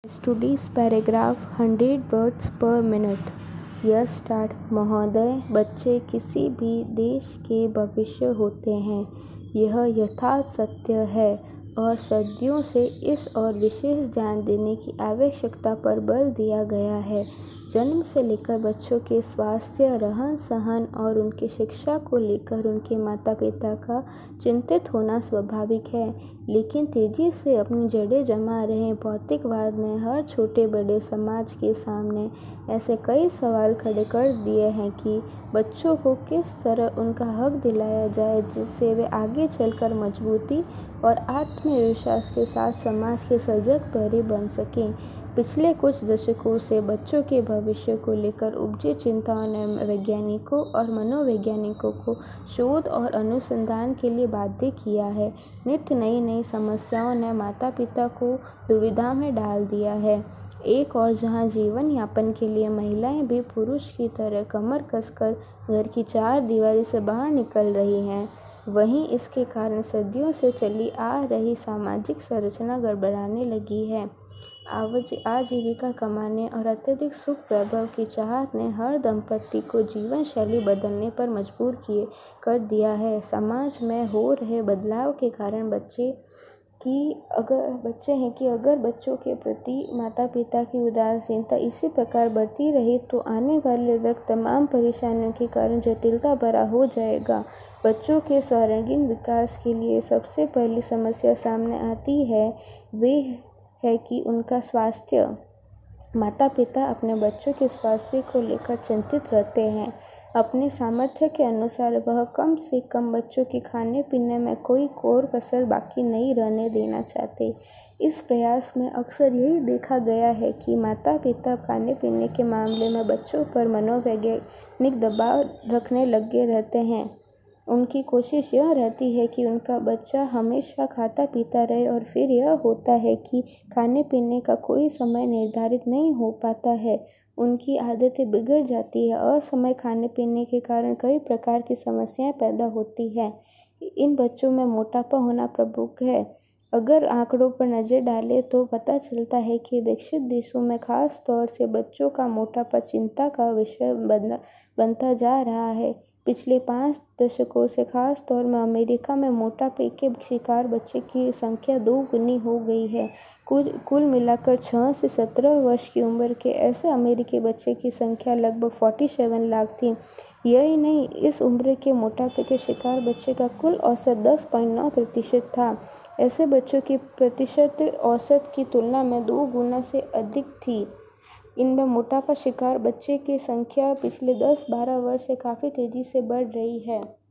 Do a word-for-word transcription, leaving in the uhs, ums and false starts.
Today's paragraph hundred words per minute. Yes start. महोदय, बच्चे किसी भी देश के भविष्य होते हैं, यह यथार्थ सत्य है और सदियों से इस और विशेष ध्यान देने की आवश्यकता पर बल दिया गया है। जन्म से लेकर बच्चों के स्वास्थ्य, रहन सहन और उनकी शिक्षा को लेकर उनके माता पिता का चिंतित होना स्वाभाविक है, लेकिन तेजी से अपनी जड़ें जमा रहे भौतिकवाद ने हर छोटे बड़े समाज के सामने ऐसे कई सवाल खड़े कर दिए हैं कि बच्चों को किस तरह उनका हक दिलाया जाए जिससे वे आगे चलकर मजबूती और आत्मविश्वास के साथ समाज के सजग प्रहरी बन सकें। पिछले कुछ दशकों से बच्चों के भविष्य को लेकर उपजी चिंताओं ने वैज्ञानिकों और मनोवैज्ञानिकों को शोध और अनुसंधान के लिए बाध्य किया है। नित्य नई नई समस्याओं ने माता पिता को दुविधा में डाल दिया है। एक और जहां जीवन यापन के लिए महिलाएं भी पुरुष की तरह कमर कसकर घर की चार दीवारी से बाहर निकल रही हैं, वहीं इसके कारण सदियों से चली आ रही सामाजिक संरचना गड़बड़ाने लगी है। आजीविका कमाने और अत्यधिक सुख वैभव की चाहत ने हर दंपति को जीवन शैली बदलने पर मजबूर किए कर दिया है। समाज में हो रहे बदलाव के कारण बच्चे कि अगर बच्चे हैं कि अगर बच्चों के प्रति माता पिता की उदासीनता इसी प्रकार बढ़ती रही तो आने वाले वक्त तमाम परेशानियों के कारण जटिलता भरा हो जाएगा। बच्चों के सर्वांगीण विकास के लिए सबसे पहली समस्या सामने आती है वे है कि उनका स्वास्थ्य। माता पिता अपने बच्चों के स्वास्थ्य को लेकर चिंतित रहते हैं। अपने सामर्थ्य के अनुसार वह कम से कम बच्चों के खाने पीने में कोई कोर कसर बाकी नहीं रहने देना चाहते। इस प्रयास में अक्सर यही देखा गया है कि माता पिता खाने पीने के मामले में बच्चों पर मनोवैज्ञानिक दबाव रखने लगे रहते हैं। उनकी कोशिश यह रहती है कि उनका बच्चा हमेशा खाता पीता रहे और फिर यह होता है कि खाने पीने का कोई समय निर्धारित नहीं हो पाता है। उनकी आदतें बिगड़ जाती है। असमय खाने पीने के कारण कई प्रकार की समस्याएं पैदा होती हैं। इन बच्चों में मोटापा होना प्रमुख है। अगर आंकड़ों पर नज़र डालें तो पता चलता है कि विकसित देशों में खास तौर से बच्चों का मोटापा चिंता का विषय बनता जा रहा है। पिछले पाँच दशकों से खास तौर में अमेरिका में मोटापे के शिकार बच्चे की संख्या दो गुनी हो गई है। कुल कुल मिलाकर छह से सत्रह वर्ष की उम्र के ऐसे अमेरिकी बच्चे की संख्या लगभग सैंतालीस लाख थी। यही नहीं, इस उम्र के मोटापे के शिकार बच्चे का कुल औसत दस पॉइंट नौ प्रतिशत था। ऐसे बच्चों की प्रतिशत औसत की तुलना में दो गुना से अधिक थी। इनमें मोटापा शिकार बच्चे की संख्या पिछले दस बारह वर्ष से काफ़ी तेज़ी से बढ़ रही है।